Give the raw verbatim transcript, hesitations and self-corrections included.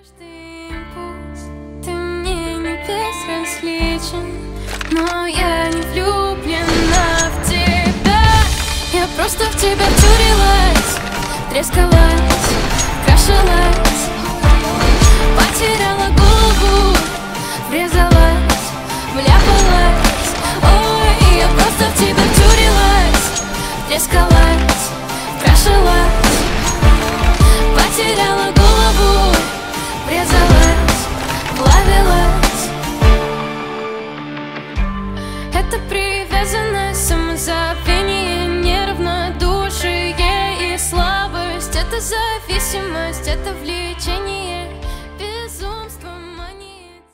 Каждый импульс, ты мне не безразличен, но я не влюблена в тебя. Я просто в тебя втюрилась, трескалась, крашилась, потеряла голову, врезалась, вляпалась. Ой, я просто в тебя втюрилась, трескалась, крашилась, потеряла голову, врезалась, плавилась. Это привязанность, самозабвение, неравнодушие и слабость. Это зависимость, это влечение.